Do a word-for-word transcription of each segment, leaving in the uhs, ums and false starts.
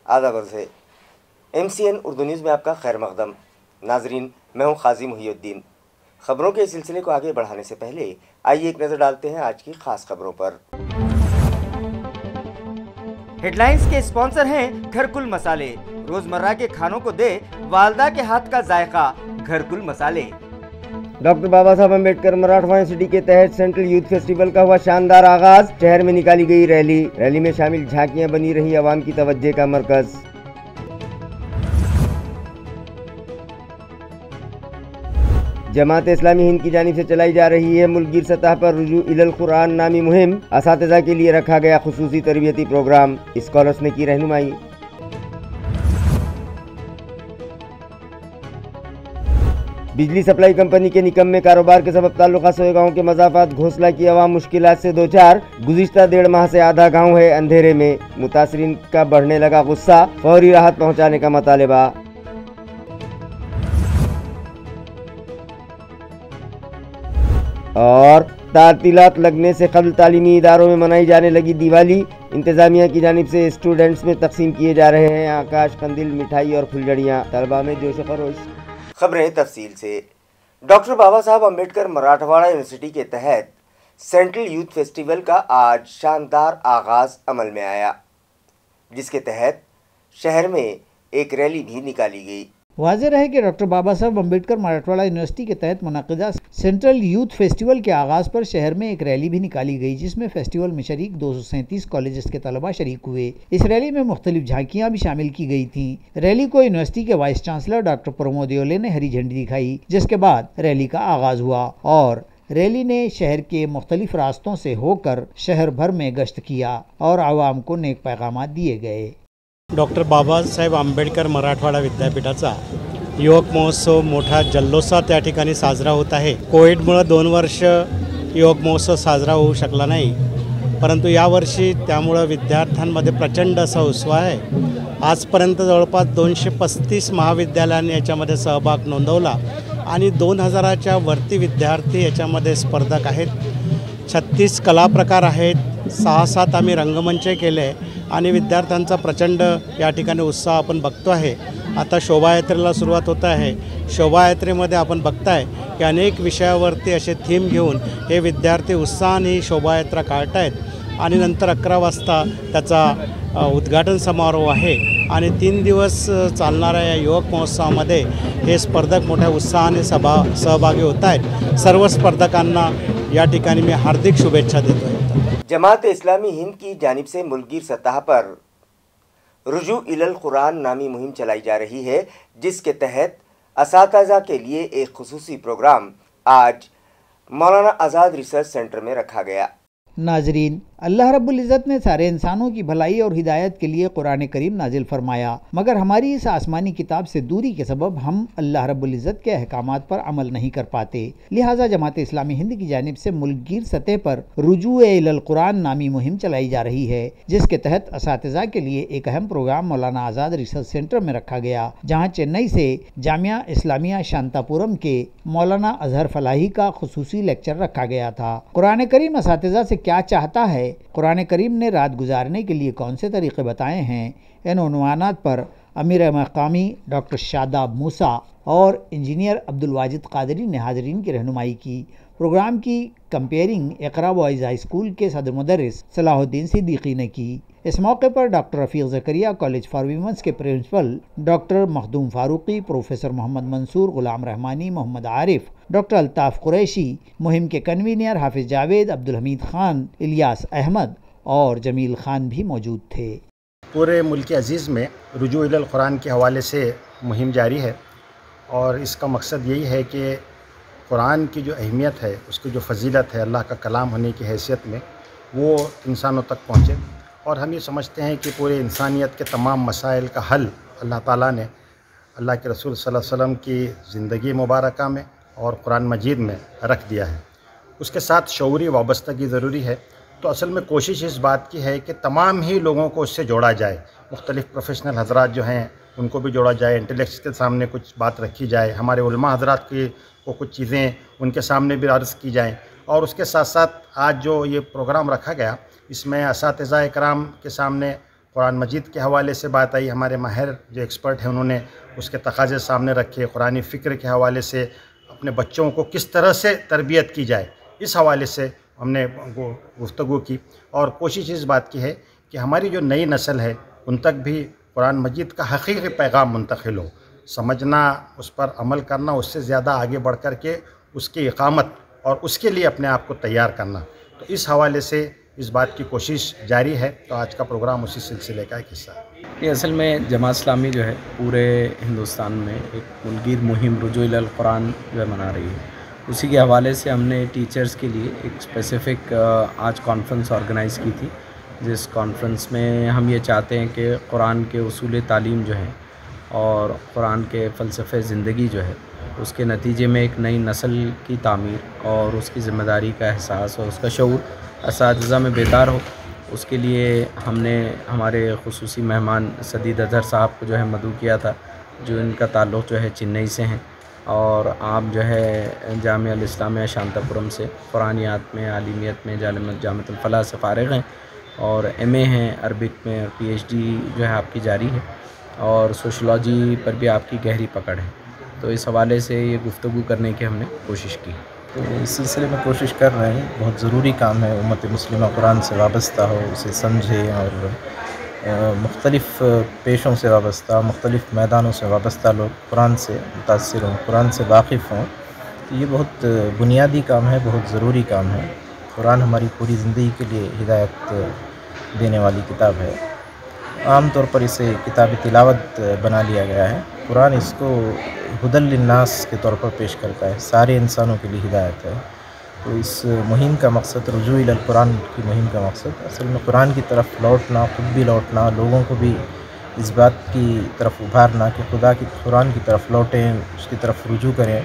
आदाब अर्ज़ M C N Urdu news में आपका खैर मकदम। नाजरीन, मैं हूं काजी मुहिउद्दीन। खबरों के सिलसिले को आगे बढ़ाने से पहले आइए एक नज़र डालते हैं आज की खास खबरों पर। हेडलाइंस के स्पॉन्सर हैं घरकुल मसाले। रोजमर्रा के खानों को दे वालदा के हाथ का जायका, घरकुल मसाले। डॉक्टर बाबा साहब अम्बेडकर मराठवाड़ा यूनिवर्सिटी के तहत सेंट्रल यूथ फेस्टिवल का हुआ शानदार आगाज। शहर में निकाली गई रैली। रैली में शामिल झांकियां बनी रही आवाम की तवज्जो का मरकज। जमात इस्लामी हिंद की जानिब से चलाई जा रही है मुल्कगीर सतह पर रुजू इलल कुरान नामी मुहिम। असातिज़ा के लिए रखा गया खुसूसी तरबियती प्रोग्राम। स्कॉलर्स ने की रहनुमाई। बिजली सप्लाई कंपनी के निकम्मे कारोबार के सबब ताल्लुका सोए गाँव के मजाफात घोंसला की आवाम मुश्किलात से दो चार। गुज़िश्ता डेढ़ माह से आधा गाँव है अंधेरे में। मुतासरीन का बढ़ने लगा गुस्सा। फौरी राहत पहुँचाने का मुतालबा। और तातीलात लगने से कबल तालीमी इदारों में मनाई जाने लगी दिवाली। इंतजामिया की जानिब से स्टूडेंट्स में तकसीम किए जा रहे हैं आकाश कंदिल, मिठाई और फुलझड़ियाँ। तलबा में जोश खरोश। खबरें तफसील से। डॉक्टर बाबा साहब अम्बेडकर मराठवाड़ा यूनिवर्सिटी के तहत सेंट्रल यूथ फेस्टिवल का आज शानदार आगाज़ अमल में आया, जिसके तहत शहर में एक रैली भी निकाली गई। वाज़ेह रहे कि डॉक्टर बाबा साहब अम्बेडकर मराठवाड़ा यूनिवर्सिटी के तहत मुनक़िदा सेंट्रल यूथ फेस्टिवल के आगाज़ पर शहर में एक रैली भी निकाली गई, जिसमें फेस्टिवल में शरीक दो सौ सैंतीस कॉलेजेस के तलबा शरीक हुए। इस रैली में मुख्तलिफ झांकियाँ भी शामिल की गई थीं। रैली को यूनिवर्सिटी के vice chancellor doctor Pramod Yole ने हरी झंडी दिखाई, जिसके बाद रैली का आगाज़ हुआ और रैली ने शहर के मुख्तलिफ रास्तों से होकर शहर भर में गश्त किया और आवाम को नेक पैगामात दिए गए। डॉक्टर बाबासाहेब आंबेडकर मराठवाडा विद्यापीठाचा युवक महोत्सव मोठा जल्लोषात त्या ठिकाणी साजरा होत आहे। कोविडमुळे दोन वर्ष युवक महोत्सव साजरा होऊ शकला नाही, परंतु यावर्षी त्यामुळे विद्यार्थ्यांमध्ये प्रचंड असा उत्साह आहे। आजपर्यंत जवळपास दोनशे पस्तीस महाविद्यालयांनी याच्यामध्ये सहभाग नोंदवला आणि दोन हजाराच्या वरती विद्यार्थी याच्यामध्ये स्पर्धक आहेत। छत्तीस कला प्रकार आहेत, सहा सात आम्ही रंगमंच केले आणि विद्यार्थ्यांचा प्रचंड या ठिकाणी उत्साह आपण बघतो आहे। आता शोभायात्रेला सुरुवात होत आहे। शोभायात्रेमध्ये आपण बघताय की अनेक विषयावरती असे थीम घेऊन हे विद्यार्थी उत्साहाने शोभायात्रा काढतायत आणि नंतर अकरा वाजता त्याचा उद्घाटन समारोह आहे आणि तीन दिवस चालणाऱ्या या युवक महोत्सवामध्ये हे स्पर्धक मोठ्या उत्साहाने सभा सहभागी होत आहेत। सर्व स्पर्धकांना या ठिकाणी मी हार्दिक शुभेच्छा देतो। जमात इस्लामी हिंद की जानिब से मुल्कगीर सतह पर रुजू इलल कुरान नामी मुहिम चलाई जा रही है, जिसके तहत असातिज़ा के लिए एक खुसूसी प्रोग्राम आज मौलाना आज़ाद रिसर्च सेंटर में रखा गया। नाजरीन, अल्लाह रब्बुल इज़्ज़त ने सारे इंसानों की भलाई और हिदायत के लिए कुरान करीम नाजिल फरमाया, मगर हमारी इस आसमानी किताब से दूरी के सबब हम अल्लाह रब्बुल इज़्ज़त के अहकामात पर अमल नहीं कर पाते। लिहाजा जमात इस्लामी हिंद की जानिब से मुल्कगीर सतह पर रुजू इलल कुरान नामी मुहिम चलाई जा रही है, जिसके तहत असातिज़ा के लिए एक अहम प्रोग्राम मौलाना आज़ाद रिसर्च सेंटर में रखा गया, जहाँ चेन्नई से जामिया इस्लामिया शांतापुरम के मौलाना अजहर फलाही का खुसूसी लेक्चर रखा गया था। कुरान करीम असातिज़ा से क्या चाहता है, कुरान करीम ने रात गुजारने के लिए कौन से तरीक़े बताए हैं, इन उन्वानात पर अमीर मकामी डॉक्टर शादाब मूसा और इंजीनियर अब्दुल वाजिद कादरी ने हाज़रीन की रहनुमाई की। प्रोग्राम की compering Iqra boys high school के सदर मुदर्रिस सलाहुद्दीन सिद्दीकी ने की। इस मौके पर doctor Rafiq Zakaria college for women's के principal doctor Makhdoom Farooqui, professor Mohammad Mansoor, Ghulam Rahmani, Mohammad Arif, doctor Altaf Qureshi, मुहिम के कन्वीनर हाफिज़ जावेद, अब्दुल हमीद ख़ान, इलियास अहमद और जमील ख़ान भी मौजूद थे। पूरे मुल्क अज़ीज़ में रुजू इलल कुरान के हवाले से मुहिम जारी है और इसका मकसद यही है कि कुरान की जो अहमियत है, उसकी जो फजीलत है अल्लाह का कलाम होने की हैसियत में, वो इंसानों तक पहुँचे। और हम ये समझते हैं कि पूरे इंसानियत के तमाम मसाइल का हल अल्लाह ताला ने अल्लाह के रसूल सल्लल्लाहु अलैहि वसल्लम की ज़िंदगी मुबारका में और कुरान मजीद में रख दिया है। उसके साथ शऊरी वाबस्तगी ज़रूरी है। तो असल में कोशिश इस बात की है कि तमाम ही लोगों को उससे जोड़ा जाए। मुख्तलिफ़ प्रोफेशनल हज़रात जो हैं उनको भी जोड़ा जाए, इंटेलेक्ट्स के सामने कुछ बात रखी जाए, हमारे उलमा हज़रात की को कुछ चीज़ें उनके सामने भी अर्ज़ की जाएँ। और उसके साथ साथ आज जो ये प्रोग्राम रखा गया, इसमें असातिज़ा इकराम के सामने कुरान मजीद के हवाले से बात आई, हमारे माहिर जो एक्सपर्ट हैं उन्होंने उसके तकाज़े सामने रखे, कुरानी फ़िक्र के हवाले से अपने बच्चों को किस तरह से तरबियत की जाए, इस हवाले से हमने गुफ्तगू की। और कोशिश इस बात की है कि हमारी जो नई नस्ल है उन तक भी कुरान मजीद का हकीकी पैगाम मुंतकिल हो, समझना, उस पर अमल करना, उससे ज़्यादा आगे बढ़ कर के उसकी इकामत और उसके लिए अपने आप को तैयार करना। तो इस हवाले से इस बात की कोशिश जारी है। तो आज का प्रोग्राम उसी सिलसिले का एक हिस्सा है। ये असल में जमात इस्लामी जो है पूरे हिंदुस्तान में एक मुल्कीर मुहिम रुजू इलल कुरान जो है मना रही है। उसी के हवाले से हमने टीचर्स के लिए एक स्पेसिफ़िक आज कॉन्फ्रेंस ऑर्गेनाइज़ की थी, जिस कॉन्फ्रेंस में हम ये चाहते हैं कि कुरान के उसूल तालीम जो हैं और कुरान के फ़लसफ़े ज़िंदगी जो है उसके नतीजे में एक नई नस्ल की तामीर और उसकी ज़िम्मेदारी का एहसास और उसका शऊर असातिज़ा में बेदार हो। उसके लिए हमने हमारे खुसूसी मेहमान सदीद अज़हर साहब को जो है मदऊ किया था, जो इनका ताल्लुक़ जो है चेन्नई से हैं और आप जो है जामिया अल इस्लामिया शांतापुरम से कुरानियात में, आलिमियत में जामिअतुल फलाह से फ़ारिग़ हैं और एम ए हैं अरबिक में, और पी एच डी जो है आपकी जारी है और सोशलॉजी पर भी आपकी गहरी पकड़ है। तो इस हवाले से ये गुफ्तगू करने की हमने कोशिश की। तो इस सिलसिले में कोशिश कर रहे हैं, बहुत ज़रूरी काम है उम्मत मुस्लिमा कुरान से वाबस्ता हो, उसे समझे और मुख्तलिफ़ पेशों से वाबस्ता, मुख्तलिफ़ मैदानों से वाबस्ता लोग कुरान से मुतासिर हों, कुरान से वाकिफ़ हों। तो ये बहुत बुनियादी काम है, बहुत ज़रूरी काम है। कुरान हमारी पूरी ज़िंदगी के लिए हिदायत देने वाली किताब है। आम तौर पर इसे किताब तिलावत बना लिया गया है। कुरान इसको हुदल लिन्नास के तौर पर पेश करता है, सारे इंसानों के लिए हिदायत है। तो इस मुहिम का मकसद, रुजू इलल कुरान की मुहिम का मकसद असल में कुरान की तरफ लौटना, खुद भी लौटना, लोगों को भी इस बात की तरफ उभारना कि खुदा की कुरान की तरफ लौटें, उसकी तरफ रुजू करें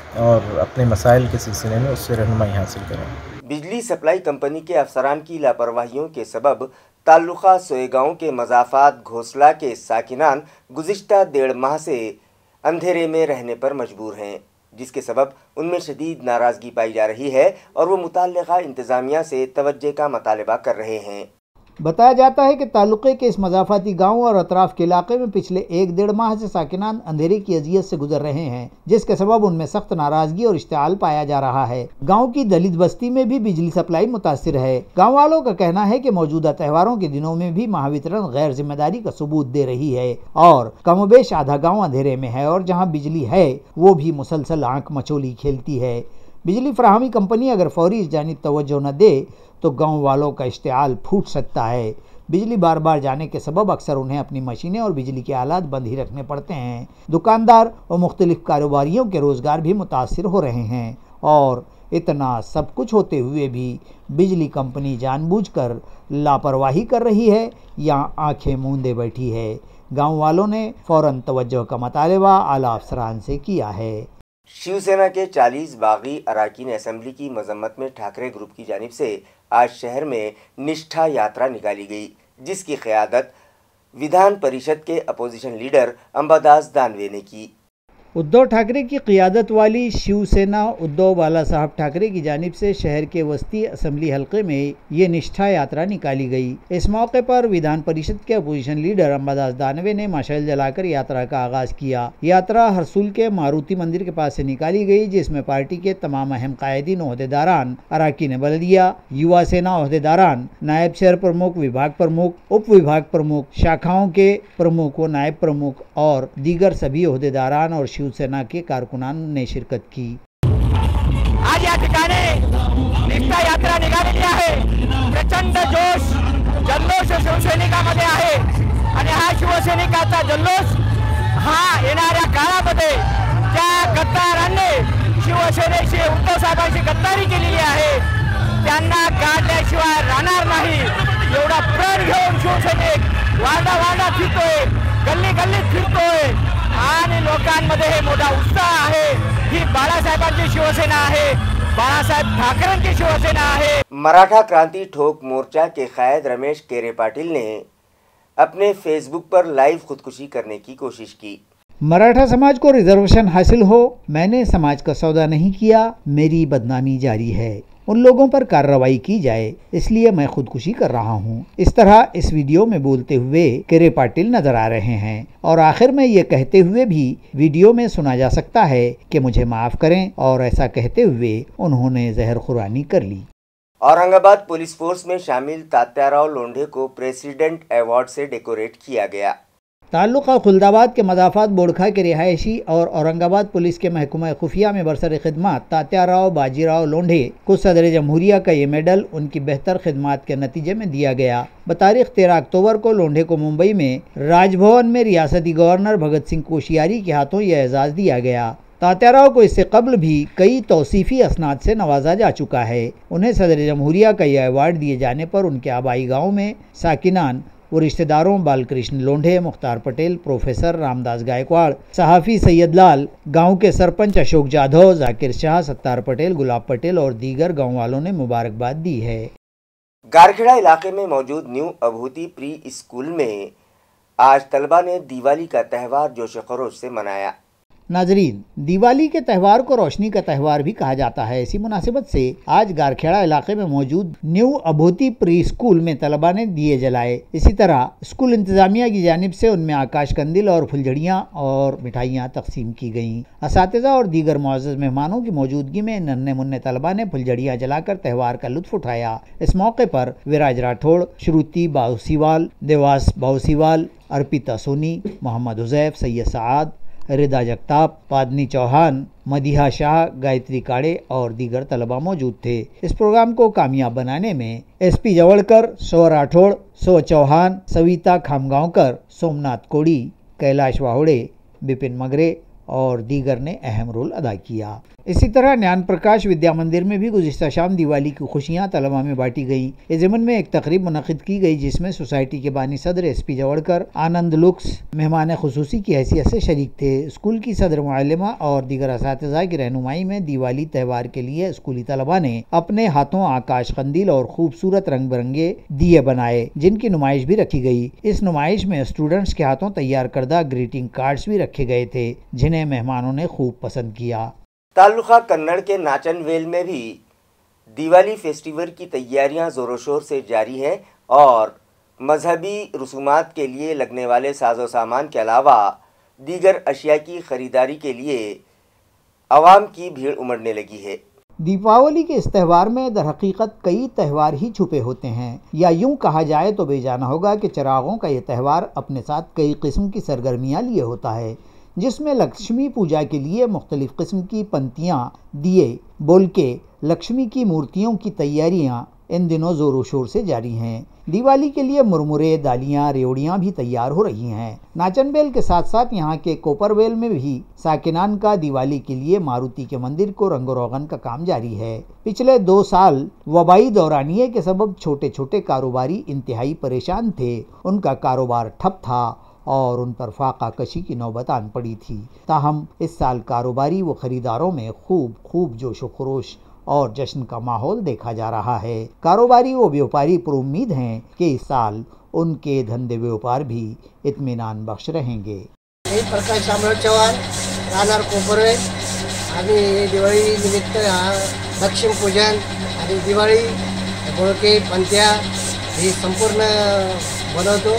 और अपने मसाइल के सिलसिले में उससे रहनुमाई हासिल करें। बिजली सप्लाई कंपनी के अफसरान की लापरवाहियों के सबब ताल्लुका सोएगांव के मज़ाफ़ात घोंसला के साकिनान गुज़िश्ता डेढ़ माह से अंधेरे में रहने पर मजबूर हैं, जिसके सबब उनमें शदीद नाराज़गी पाई जा रही है और वो मुताल्लिक़ा इंतज़ामिया से तवज्जो का मुतालबा कर रहे हैं। बताया जाता है कि ताल्लुक़े के इस मज़ाफ़ाती गाँव और अतराफ़ के इलाके में पिछले एक डेढ़ माह से साकिनान अंधेरे की अजियत से गुजर रहे हैं, जिसके सबब उनमें सख्त नाराज़गी और इश्तिआल पाया जा रहा है। गाँव की दलित बस्ती में भी बिजली सप्लाई मुतासिर है। गाँव वालों का कहना है कि मौजूदा त्योहारों के दिनों में भी महावितरण गैर जिम्मेदारी का सबूत दे रही है और कमोबेश आधा गाँव अंधेरे में है और जहाँ बिजली है वो भी मुसलसल आँख मचोली खेलती है। बिजली फराहमी कंपनी अगर फौरी इस जानिब तवज्जो न दे तो गांव वालों का इश्तिआल फूट सकता है। बिजली बार बार जाने के सबब अक्सर उन्हें अपनी मशीनें और बिजली के आलात बंद ही रखने पड़ते हैं। दुकानदार और मुख्तलिफ कारोबारियों के रोज़गार भी मुतासिर हो रहे हैं और इतना सब कुछ होते हुए भी बिजली कंपनी जानबूझकर लापरवाही कर रही है या आंखें मूंदे बैठी है। गाँव वालों ने फ़ौरन तवज्जो का मुतालबा आला अफसरान से किया है। शिवसेना के चालीस बागी अरकान असेंबली की मजम्मत में ठाकरे ग्रुप की जानिब से आज शहर में निष्ठा यात्रा निकाली गई, जिसकी क़यादत विधान परिषद के अपोजिशन लीडर अंबादास दानवे ने की। उद्धव ठाकरे की क़ियादत वाली शिवसेना उद्धव बाला साहब ठाकरे की जानिब से शहर के वस्ती असम्बली हल्के में ये निष्ठा यात्रा निकाली गई। इस मौके पर विधान परिषद के अपोजिशन लीडर अंबादास दानवे ने मशाल जलाकर यात्रा का आगाज किया। यात्रा हरसूल के मारुति मंदिर के पास से निकाली गई, जिसमें पार्टी के तमाम अहम कायदीन ओहदेदारान, अरकान बल्दिया, युवा सेना ओहदेदारान, नायब शहर प्रमुख, विभाग प्रमुख, उप विभाग प्रमुख, शाखाओं के प्रमुख व नायब प्रमुख और दीगर सभी ओहदेदारान और शिवसेना के कारकुनान ने शिरकत की। आज या ठिकाणी निष्ठा यात्रा निघालेली आहे। प्रचंड जोश जल्लोष शिवसैनिकांमध्ये आहे आणि हा शिवसैनिकाचा जल्लोष हा येणाऱ्या काळामध्ये ज्या गद्दारांनी शिवसेनेशी, उद्धव साहेबांशी गद्दारी केलेली आहे त्यांना काढल्याशिवाय राहणार नाही एवढा प्रण घेऊन शिवसैनिक वाडा वाडा फिरतोय, गल्ली गल्लीत फिरतोय आणि लोकांमध्ये हे मोठा उत्साह आहे। ही बाळासाहेबांची शिवसेना आहे, बाळासाहेब ठाकरेंची शिवसेना आहे। मराठा क्रांति ठोक मोर्चा के कायद रमेश केरे पाटिल ने अपने फेसबुक पर लाइव खुदकुशी करने की कोशिश की। मराठा समाज को रिजर्वेशन हासिल हो, मैंने समाज का सौदा नहीं किया, मेरी बदनामी जारी है। उन लोगों पर कार्रवाई की जाए, इसलिए मैं खुदकुशी कर रहा हूँ। इस तरह इस वीडियो में बोलते हुए किरे पाटिल नजर आ रहे हैं और आखिर में ये कहते हुए भी वीडियो में सुना जा सकता है कि मुझे माफ करें, और ऐसा कहते हुए उन्होंने जहर खुरानी कर ली। औरंगाबाद पुलिस फोर्स में शामिल तात्याराव लोंढे को प्रेसिडेंट अवार्ड से डेकोरेट किया गया। ताल्लुका खुलदाबाद के मदाफात बोड़खा के रिहायशी और औरंगाबाद पुलिस के महकमा खुफिया में बरसर खिदमत तात्याराव बाजीराव लोंढे को सदर जमहूरिया का ये मेडल उनकी बेहतर खिदमत के नतीजे में दिया गया। बतारीख तेरह अक्टूबर को लोंढे को मुंबई में राजभवन में रियासती गवर्नर भगत सिंह कोश्यारी के हाथों यह एजाज़ दिया गया। तात्याराव को इससे कबल भी कई तौसीफ़ी असनाद से नवाजा जा चुका है। उन्हें सदर जमहूरिया का यह अवार्ड दिए जाने पर उनके आबाई गाँव में साकिनान वो रिश्तेदारों बालकृष्ण लोंढे, मुख्तार पटेल, प्रोफेसर रामदास गायकवाड़, सहाफ़ी सैयद लाल, गांव के सरपंच अशोक जाधव, जाकिर शाह, सत्तार पटेल, गुलाब पटेल और दीगर गांव वालों ने मुबारकबाद दी है। गारखेड़ा इलाके में मौजूद न्यू अभूति प्री स्कूल में आज तलबा ने दिवाली का त्यौहार जोश खरोश से मनाया। नाजरीन, दिवाली के त्यौहार को रोशनी का त्यौहार भी कहा जाता है। इसी मुनासिबत से आज गारखेड़ा इलाके में मौजूद न्यू अभूति प्री स्कूल में तलबा ने दिए जलाए। इसी तरह स्कूल इंतजामिया की जानिब से उनमें आकाश कंदिल और फुलझड़ियाँ और मिठाइयाँ तकसीम की गईं। असातिज़ा और दीगर मुअज़्ज़ज़ मेहमानों की मौजूदगी में नन्हे मुन्ने तलबा ने फुलझड़ियाँ जलाकर त्यौहार का लुत्फ उठाया। इस मौके पर विराज राठौड़, श्रुति बाउसीवाल, देवास बाउसीवाल, अर्पिता सोनी, मोहम्मद हुज़ैफ, सैयद सआद, रिदा जगताप, पादनी चौहान, मदीहा शाह, गायत्री काड़े और दीगर तलबा मौजूद थे। इस प्रोग्राम को कामयाब बनाने में एसपी जवड़कर, सो राठौड़, सो चौहान, सविता खामगांवकर, सोमनाथ कोड़ी, कैलाश वाहुड़े, बिपिन मगरे और दीगर ने अहम रोल अदा किया। इसी तरह ज्ञान प्रकाश विद्या मंदिर में भी गुज़िश्ता शाम दिवाली की खुशियाँ तलबा में बांटी गई। इस ज़मन में एक तकरीब मुनक़िद की गई जिसमें सोसाइटी के बानी सदर एस पी जवड़कर, आनंद लुक्स मेहमान खुसूसी की हैसियत से शरीक थे। स्कूल की सदर मुअल्लिमा और दीगर असातिज़ा की रहनुमाई में दिवाली त्यौहार के लिए स्कूली तलबा ने अपने हाथों आकाश कंदील और खूबसूरत रंग बिरंगे दिए बनाए, जिनकी नुमाइश भी रखी गई। इस नुमाइश में स्टूडेंट्स के हाथों तैयार करदा ग्रीटिंग कार्ड्स भी रखे गए थे, जिन्हें मेहमानों ने खूब पसंद किया। तालुका कन्नड़ के नाचनवेल में भी दिवाली फेस्टिवल की तैयारियां जोरों शोर से जारी हैं और मजहबी रसूमात के लिए लगने वाले साजो सामान के अलावा दीगर अशिया की खरीदारी के लिए आवाम की भीड़ उमड़ने लगी है। दीपावली के इस त्यौहार में दरहकीकत कई त्यौहार ही छुपे होते हैं, या यूं कहा जाए तो बेजाना होगा कि चिरागों का ये त्यौहार अपने साथ कई किस्म की सरगर्मियाँ लिए होता है, जिसमें लक्ष्मी पूजा के लिए मुख्तलिफ किस्म की पंक्तियाँ, दिए, बोलके लक्ष्मी की मूर्तियों की तैयारियाँ इन दिनों ज़ोरों शोर से जारी हैं। दिवाली के लिए मुरमुरे, दालियाँ, रेवड़ियाँ भी तैयार हो रही हैं। नाचनबेल के साथ साथ यहाँ के कोपरवेल में भी साकिनान का दिवाली के लिए मारुति के मंदिर को रंग रोगन का काम जारी है। पिछले दो साल वबाई दौरानिये के सबब छोटे छोटे कारोबारी इंतहाई परेशान थे, उनका कारोबार ठप था और उन पर फाका कशी की नौबत आन पड़ी थी। ताहम इस साल कारोबारी व खरीदारों में खूब खूब जोश व खरोश और जश्न का माहौल देखा जा रहा है। कारोबारी व व्यापारी पुरुम्मीद हैं कि इस साल उनके धंधे व्यापार भी इत्मीनान बख्श रहेंगे। प्रकाश शामराव चव्हाण, राहणार कोपरवेल, आम्ही दिवाळी निमित्त लक्ष्मी पूजन आणि दिवाळी बोळके पंत्या हे संपूर्ण बनवतो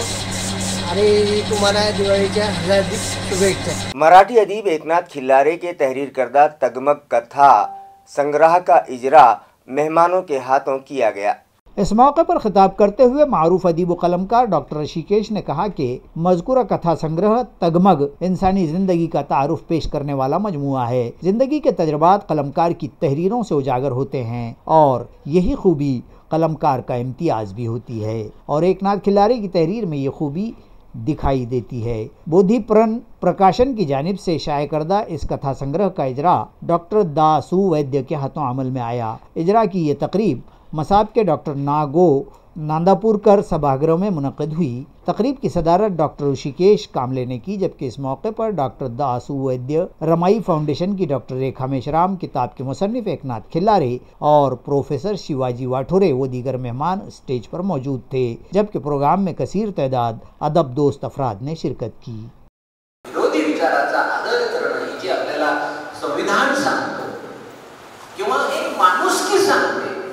आणि तुम्हाला दिवाळीच्या हार्दिक शुभेच्छा। मराठी अदीब एकनाथ खिल्लारे के तहरीर करदा तगमग कथा संग्रह का इजरा मेहमानों के हाथों किया गया। इस मौके पर खिताब करते हुए मारूफ अदीब व कलमकार डॉक्टर ऋषिकेश ने कहा कि मज़कूरा कथा संग्रह तगमग इंसानी ज़िंदगी का तारुफ पेश करने वाला मजमुआ है। ज़िंदगी के तजर्बात कलमकार की तहरीरों से उजागर होते हैं और यही खूबी कलमकार का इम्तियाज़ भी होती है और एकनाथ खिल्लारे की तहरीर में ये खूबी दिखाई देती है। बोधिप्रण प्रकाशन की जानिब से शाये करदा इस कथा संग्रह का इजरा डॉक्टर दासू वैद्य के हाथों अमल में आया। इजरा की ये तकरीब मसाब के डॉक्टर नागो नांदापुरकर सभागृह में मुनक़िद हुई। तकरीब की सदारत डॉक्टर ऋषिकेश कामले ने की, जबकि इस मौके पर डॉक्टर दासू वैद्य, रमाई फाउंडेशन की डॉक्टर रेखा मेश्राम, किताब के मुसन्निफ एकनाथ खिल्लारे और प्रोफेसर शिवाजी वाठोरे व दीगर मेहमान स्टेज पर मौजूद थे, जबकि प्रोग्राम में कसीर तादाद अदब दोस्त अफराद ने शिरकत की। विरोधी विचाराचा आदर करणं ही जी आपल्याला संविधान सांगतो किंवा एक माणुसकी सांगते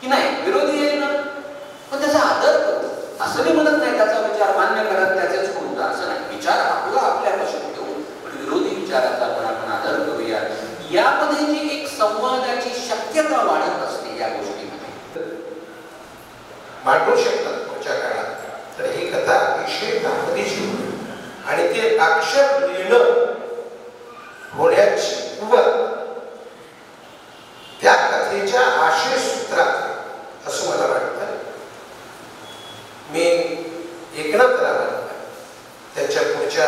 की नाही विरोधी आहे ना, पण त्याचा आदर करू. असं मी म्हणत नाही त्याचा विचार मान्य करत त्याचेच करू, असं नाही. विचार आपला आपल्यापासून ठेवू, पण विरोधी विचाराचा पण आपण आदर करूया. यामध्ये जी एक संवादाची शक्यता वाढत असते या गोष्टीमध्ये मांडू शकतात पुढच्या काळात. तर ही कथा अतिशय ताकदीची आणि ते अक्षर लिहिणं होण्याची कुवत त्या कथेच्या आशय सूत्रात असं मला वाटतं. मी एकनाथ रावांना त्याच्या पुढच्या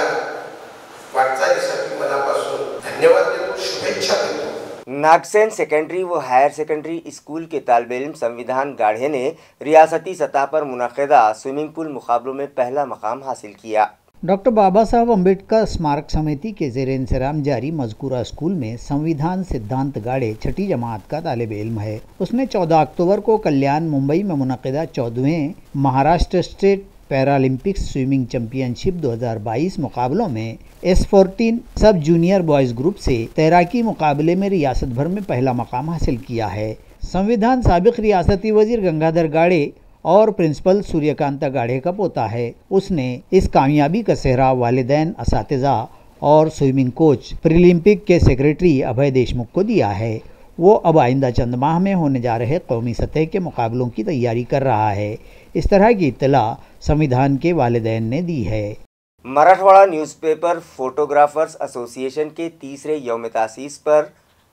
वाटचालीसाठी मनापासून धन्यवाद देतो, शुभेच्छा देतो. नागसेन सेकेंडरी व हायर सेकेंडरी स्कूल के तालिब इल्म संविधान गाढ़े ने रियासती सतह पर मुनक़िदा स्विमिंग पूल मुकाबलों में पहला मकाम हासिल किया. डॉक्टर बाबा साहब अम्बेडकर स्मारक समिति के ज़ेर इंतज़ाम जारी मज़कूरा स्कूल में संविधान सिद्धांत गाढ़े छठी जमात का तालिब इल्म है. उसने चौदह अक्टूबर को कल्याण मुंबई में मुनक़िदा चौदहवें Maharashtra state Paralympics swimming championship दो हज़ार बाईस मुकाबलों में S fourteen sub junior boys group से तैराकी मुकाबले में रियासत भर में पहला मकाम हासिल किया है. संविधान साबिक़ रियासती वज़ीर गंगाधर गाड़े और प्रिंसिपल सूर्यकांता गाढ़े का पोता है. उसने इस कामयाबी का सेहरा वालिदैन, असातिज़ा और स्विमिंग कोच प्रीलिम्पिक के सेक्रेटरी अभय देशमुख को दिया है. वो अब आइंदा चंद माह में होने जा रहे कौमी सतह के मुकाबलों की तैयारी कर रहा है. इस तरह की इत्तला संविधान के वालिदैन ने दी है. मराठवाड़ा न्यूज़पेपर फोटोग्राफर्स एसोसिएशन के तीसरे यौम तासीस पर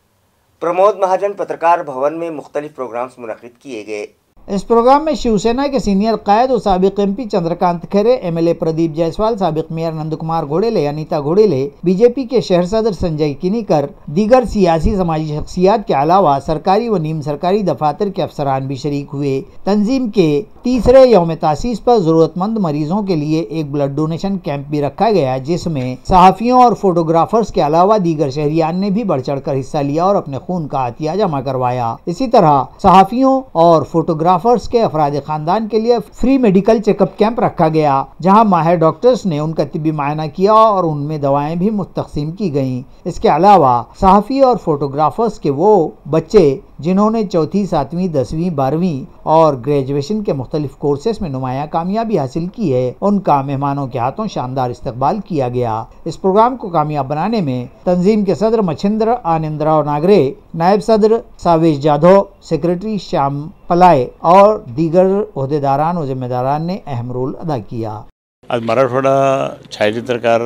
प्रमोद महाजन पत्रकार भवन में मुख्तलिफ प्रोग्राम्स मुनक़िद किए गए. इस प्रोग्राम में शिवसेना के सीनियर कायद और साबिक एमपी चंद्रकांत खैरे, एमएलए प्रदीप जायसवाल, साबिक मेयर नंद कुमार घोड़ेले, अनीता घोड़ेले, बीजेपी के शहर सदर संजय किनीकर, दीगर सियासी समाजी शख्सियात के अलावा सरकारी व नीम सरकारी दफातर के अफसरान भी शरीक हुए. तंजीम के तीसरे यौम तासीस पर जरूरतमंद मरीजों के लिए एक ब्लड डोनेशन कैंप भी रखा गया, जिसमें सहाफ़ियों और फोटोग्राफर्स के अलावा दीगर शहरियान ने भी बढ़ चढ़ कर हिस्सा लिया और अपने खून का अतिया जमा करवाया. इसी तरह सहाफ़ियों और फोटोग्राफर्स के अफराद खानदान के लिए फ्री मेडिकल चेकअप कैंप रखा गया, जहां माहिर डॉक्टर्स ने उनका तिब्बी मायना किया और उनमें दवाएं भी मुफ्त तक़सीम की गईं. इसके अलावा सहाफ़ी और फोटोग्राफर्स के वो बच्चे जिन्होंने चौथी, सातवीं, दसवीं, बारहवीं और ग्रेजुएशन के मुख्तलिफ कोर्सेस में नुमाया कामयाबी हासिल की है, उनका मेहमानों के हाथों शानदार इस्तकबाल किया गया. इस प्रोग्राम को कामयाब बनाने में तंजीम के सदर मच्छिंद्र आनंदराव नागरे, नायब सदर सावेश जाधव, सेक्रेटरी श्याम पलाय और दीगर ओहदेदारान और जिम्मेदारान ने अहम रोल अदा किया. आज मराठवाडा छायाचित्रकार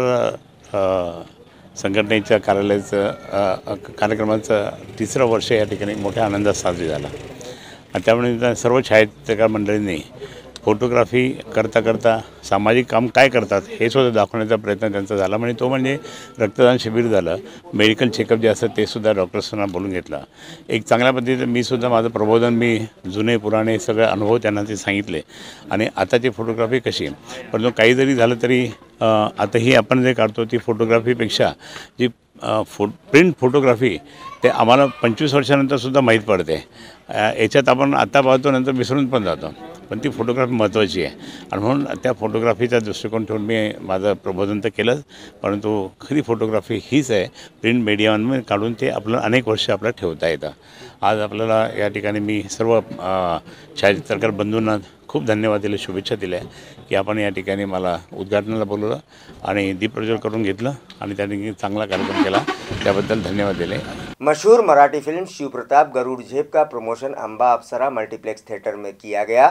संघटनेच्या कार्यालयाचं कार्यक्रमाचं तिसरं वर्ष या ठिकाणी मोठ्या आनंदात साजरी झाला. आणि त्यामुळे सर्व छायाचित्रकार मंडळींनी फोटोग्राफी करता करता सामाजिक काम काय करतात हे सुद्धा दाखवण्याचा प्रयत्न त्यांचा झाला. म्हणजे तो म्हणजे रक्तदान शिबिर झालं, मेडिकल चेकअप जे असतं ते सुद्धा डॉक्टर्सना बोलून घेतलं. एक चांगल्या पद्धतीने मी सुद्धा माझं प्रबोधन, मी जुने पुराणे सगळे अनुभव त्यांना ते सांगितले. आणि आताची फोटोग्राफी कशी, परंतु काही जरी झालं तरी आता ही आपण जे काढतो ती फोटोग्राफीपेक्षा जी फो प्रिंट फोटोग्राफी ते आम्हाला पंचवीस वर्षानंतरसुद्धा माहीत पडते. याच्यात आपण आता पाहतो नंतर विसरून पण जातो, पण ती फोटोग्राफी महत्त्वाची आहे. आणि म्हणून त्या फोटोग्राफीचा दृष्टिकोन ठेवून मी माझं प्रबोधन तर केलंच, परंतु खरी फोटोग्राफी हीच आहे, प्रिंट मीडियामध्ये काढून ते आपलं अनेक वर्ष आपल्याला ठेवता येतं. आज आपल्याला या ठिकाणी मी सर्व छायाचित्रकार बंधूंना खूप धन्यवाद दिले, शुभेच्छा दिल्या की आपण या ठिकाणी मला उद्घाटनाला बोलवलं आणि दीप प्रज्वलन करून घेतलं आणि त्या ठिकाणी चांगला कार्यक्रम केला, त्याबद्दल धन्यवाद दिले. मशहूर मराठी फिल्म शिव प्रताप गरुड़ झेप का promotion Amba Apsara multiplex theatre में किया गया.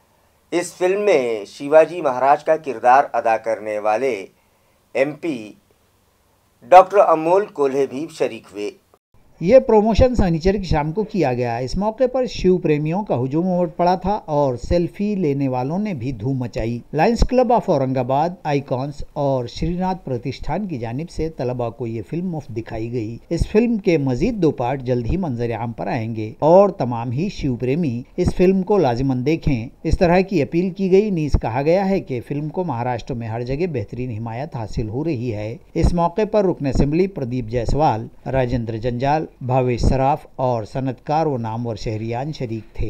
इस फिल्म में शिवाजी महाराज का किरदार अदा करने वाले एमपी डॉक्टर अमोल कोल्हे भी शरीक हुए. ये प्रमोशन शनिचर की शाम को किया गया. इस मौके पर शिव प्रेमियों का हुजूम उमड़ पड़ा था और सेल्फी लेने वालों ने भी धूम मचाई. Lions club of Aurangabad, icons और श्रीनाथ प्रतिष्ठान की जानिब से तलबा को ये फिल्म मुफ्त दिखाई गई. इस फिल्म के मजीद दो पार्ट जल्द ही मंजर आम पर आएंगे और तमाम ही शिव प्रेमी इस फिल्म को लाजिमन देखें, इस तरह की अपील की गई. नीज कहा गया है कि फिल्म को महाराष्ट्र में हर जगह बेहतरीन हिमायत हासिल हो रही है. इस मौके पर रुकन असेंबली प्रदीप जायसवाल, राजेंद्र जंजाल, भावेश सराफ और सनतकार व नामवर शहरियान शरीक थे.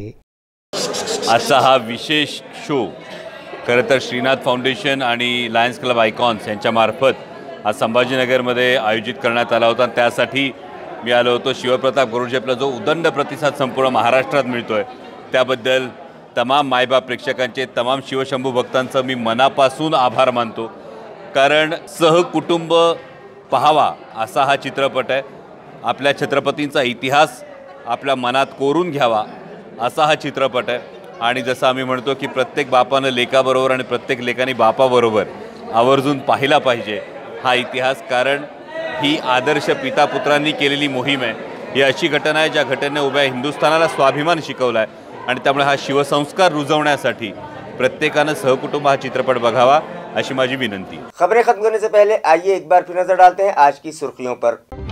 आजचा हा विशेष शो खरं तर श्रीनाथ फाउंडेशन आणि लायन्स क्लब आयकॉन्स यांच्यामार्फत आज संभाजीनगरमध्ये आयोजित करण्यात आला होता. त्यासाठी मी आलो होतो. शिवप्रताप गरुड झेपला जो उदंड प्रतिसाद संपूर्ण महाराष्ट्रात मिळतो आहे त्याबद्दल तमाम मायबाप प्रेक्षकांचे, तमाम शिवशंभू भक्तांचं मी मनापासून आभार मानतो. कारण सहकुटुंब पाहावा असा हा चित्रपट आहे. आपल्या छत्रपतींचा इतिहास आपल्या मनात कोरून घ्यावा असा हा चित्रपट आहे. आणि जसं आम्ही म्हणतो की प्रत्येक बापानं लेकाबरोबर आणि प्रत्येक लेकाने बापाबरोबर आवर्जून पाहिला पाहिजे हा इतिहास. कारण ही आदर्श पितापुत्रांनी केलेली मोहीम आहे. ही अशी घटना आहे ज्या घटनेने उभ्या हिंदुस्थानाला स्वाभिमान शिकवला आहे. आणि त्यामुळे हा शिवसंस्कार रुजवण्यासाठी प्रत्येकानं सहकुटुंब हा चित्रपट बघावा अशी माझी विनंती. खबरें खत्म करने से पहले आइए एक बार फिर नजर डालते हैं आज की सुर्खियों पर।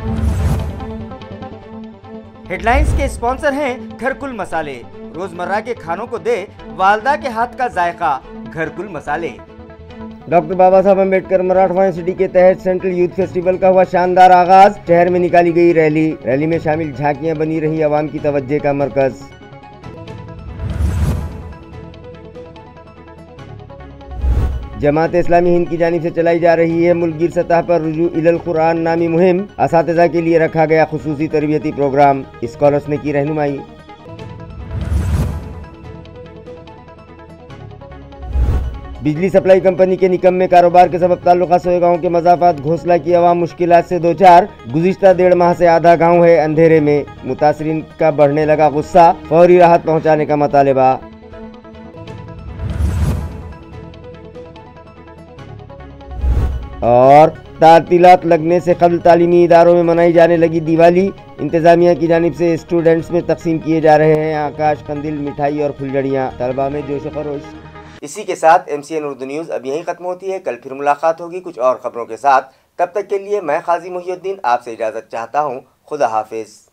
हेडलाइंस के स्पॉन्सर हैं घरकुल मसाले। रोजमर्रा के खानों को दे वालदा के हाथ का जायका, घरकुल मसाले। डॉक्टर बाबा साहब अम्बेडकर मराठवाड़ा यूनिवर्सिटी के तहत सेंट्रल यूथ फेस्टिवल का हुआ शानदार आगाज। शहर में निकाली गई रैली। रैली में शामिल झांकियां बनी रही आवाम की तवज्जो का मरकज। जमात इस्लामी हिंद की जानिब से चलाई जा रही है मुल्कगीर सतह पर रुजू इलल कुरान नामी मुहिम। असातिज़ा के लिए रखा गया खुसूसी तरबियती प्रोग्राम। स्कॉलर्स ने की रहनुमाई। बिजली सप्लाई कंपनी के निकम्मे कारोबार के सबब ताल्लुका सोए गाँव के मजाफात घोंसला की आवाम मुश्किलात से दो चार। गुज़िश्ता डेढ़ माह से आधा गाँव है अंधेरे में। मुतासरीन का बढ़ने लगा गुस्सा। फौरी राहत पहुँचाने का मुतालबा। और तातीलात लगने से कबल तालीमी इदारों में मनाई जाने लगी दिवाली। इंतज़ामिया की जानिब से स्टूडेंट्स में तकसीम किए जा रहे हैं आकाश कंदिल, मिठाई और फुलझड़ियाँ। तलबा में जोश खरोश। इसी के साथ M C N Urdu news अब यहीं ख़त्म होती है। कल फिर मुलाकात होगी कुछ और ख़बरों के साथ। तब तक के लिए मैं काजी मुहिउद्दीन आपसे इजाज़त चाहता हूँ। खुदा हाफिज़।